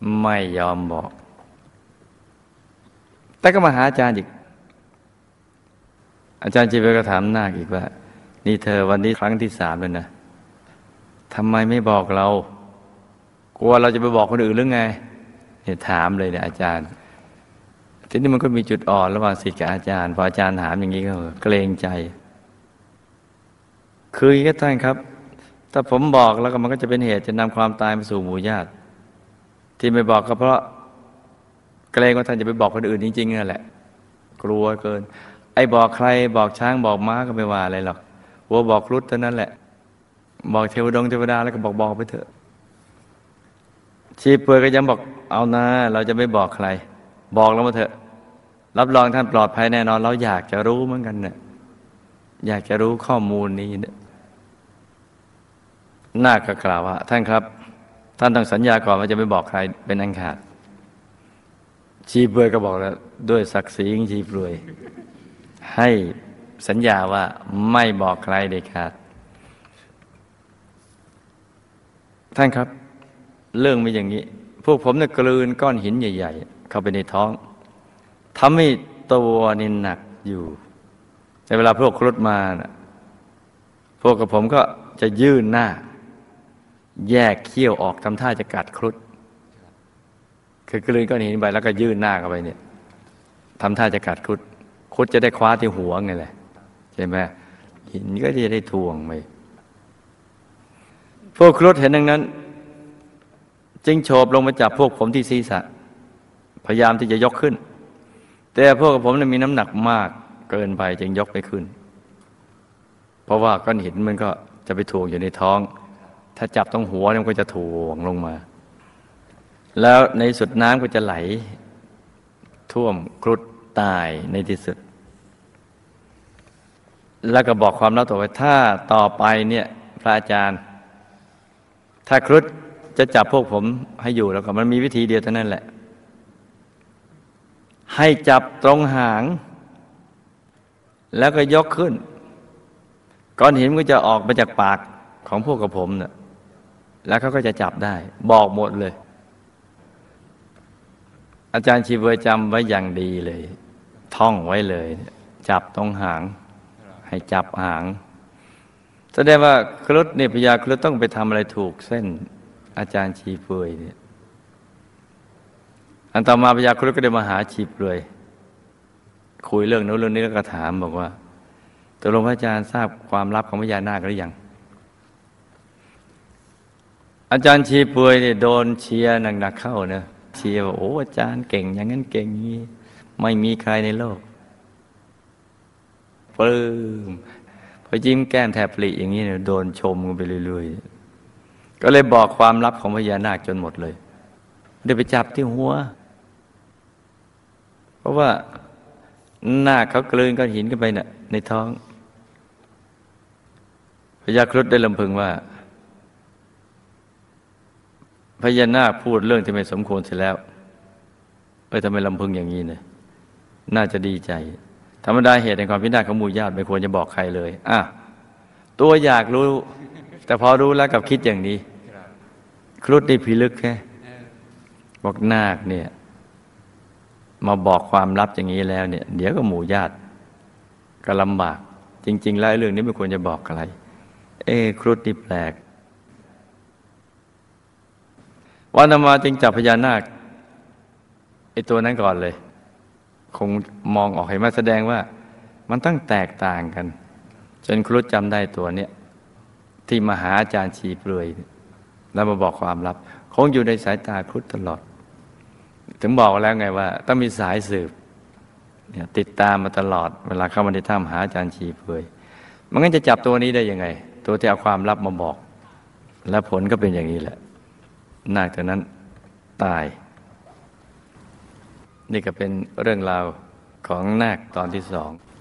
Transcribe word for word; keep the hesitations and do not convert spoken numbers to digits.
ไม่ยอมบอกแต่ก็มาหาอาจารย์อีกอาจารย์จีเวก็ถามนาคอีกว่านี่เธอวันนี้ครั้งที่สามแล้วนะทำไมไม่บอกเรากลัวเราจะไปบอกคนอื่นหรือไงเนี่ยถามเลยเนี่ยอาจารย์ทีนี้มันก็มีจุดอ่อนระหว่างศิษย์กับอาจารย์พออาจารย์ถามอย่างนี้ก็เกรงใจคืออย่างนี้ท่านครับถ้าผมบอกแล้วก็มันก็จะเป็นเหตุจะนำความตายมาสู่หมู่ญาติที่ไม่บอกก็เพราะเกรงว่าท่านจะไปบอกคนอื่นจริงๆนั่นแหละกลัวเกินไอ้บอกใครบอกช้างบอกม้าก็ไม่ว่าอะไรหรอกวัวบอกครุฑเท่านั้นแหละบอกเทวดงเทวดาแล้วก็บอกบอกไปเถอะชีเปลือยก็ย้ำบอกเอานะเราจะไม่บอกใครบอกแล้วมาเถอะรับรองท่านปลอดภัยแน่นอนเราอยากจะรู้เหมือนกันเนี่ยอยากจะรู้ข้อมูลนี้เนี่ยนาคก็กล่าวว่าท่านครับท่านต้องสัญญาก่อนว่าจะไม่บอกใครเป็นอันขาดชีเปลือยก็บอกแล้วด้วยศักดิ์ศรีของชีเปลือยให้สัญญาว่าไม่บอกใครเด็ดขาดท่านครับเรื่องมีอย่างนี้พวกผมเนี่ยกลืนก้อนหินใหญ่ๆเข้าไปในท้องทำให้ตัวนี่หนักอยู่ในเวลาพวกครุฑมานะพวกกับผมก็จะยื่นหน้าแยกเขี้ยวออกทำท่าจะกัดครุฑคือกลืนก้อนหินไปแล้วก็ยื่นหน้าเข้าไปเนี่ยทำท่าจะกัดครุฑครุฑจะได้คว้าที่หัวไงแหละใช่ไหมหินก็จะได้ทวงไปพวกครุฑเห็นดังนั้นจึงโฉบลงมาจับพวกผมที่ศีรษะพยายามที่จะยกขึ้นแต่พวกผมนั้นมีน้ำหนักมากเกินไปจึงยกไม่ขึ้นเพราะว่าก้อนหินมันก็จะไปถ่วงอยู่ในท้องถ้าจับตรงหัวมันก็จะถ่วงลงมาแล้วในสุดน้ำก็จะไหลท่วมครุฑตายในที่สุดแล้วก็บอกความลับต่อไปถ้าต่อไปเนี่ยพระอาจารย์ถ้าครุฑจะจับพวกผมให้อยู่แล้วก็มันมีวิธีเดียวเท่านั้นแหละให้จับตรงหางแล้วก็ยกขึ้นก้อนหินก็จะออกมาจากปากของพวกกับผมเนี่ยแล้วเขาก็จะจับได้บอกหมดเลยอาจารย์ชีเวอร์จำไว้อย่างดีเลยท่องไว้เลยจับตรงหางให้จับหางแสดงว่าครุฑเนี่ยพญาครุฑต้องไปทำอะไรถูกเส้นอาจารย์ชีเปลือยเนี่ยอันต่อมาพญาครุฑก็ได้มาหาชีเปลือยคุยเรื่องโน้นเรื่องนี้แล้วก็ถามบอกว่าตกลงพระอาจารย์ทราบความลับของพญานาคหรือยังอาจารย์ชีเปลือยเนี่ยโดนเชียร์หนักๆเข้าเนะเชียร์ว่าโอ้อาจารย์เก่งอย่างนั้นเก่งอย่างนี้ไม่มีใครในโลกปลื้มพอยิ้มแก้มแทบปริอย่างนี้เนี่ยโดนชมกันไปเรื่อยๆก็เลยบอกความลับของพญานาคจนหมดเลยได้ไปจับที่หัวเพราะว่านาคเขากลืนก้อนหินกันไปน่ะในท้องพญาครุฑได้ลำพึงว่าพญานาคพูดเรื่องที่ไม่สมควรเสียแล้วเออทำไมลำพึงอย่างนี้เนี่ยน่าจะดีใจธรรมดาเหตุแห่งความพินาศของหมู่ญาติไม่ควรจะบอกใครเลยอ่ะตัวอยากรู้แต่พอรู้แล้วกับคิดอย่างนี้ครุฑนี่พิลึกแค่บอกนาคเนี่ยมาบอกความลับอย่างนี้แล้วเนี่ยเดี๋ยวก็หมู่ญาติก็ลำบากจริงๆแล้วเรื่องนี้ไม่ควรจะบอกอะไรเอ้ครุฑนี่แปลกวันต่อมาจึงจับพญานาคไอ้ตัวนั้นก่อนเลยคงมองออกเห็นมาแสดงว่ามันต้องแตกต่างกันจนครุฑจำได้ตัวเนี้ยที่มาหาอาจารย์ชีเปลือยแล้วมาบอกความลับคงอยู่ในสายตาครุฑตลอดถึงบอกแล้วไงว่าต้องมีสายสืบเนี่ยติดตามมาตลอดเวลาเข้ามาในถ้ำหาอาจารย์ชีเปลือยมันงั้นจะจับตัวนี้ได้ยังไงตัวที่เอาความลับมาบอกและผลก็เป็นอย่างนี้แหละนาคตัวนั้นตายนี่ก็เป็นเรื่องราวของนาคตอนที่สอง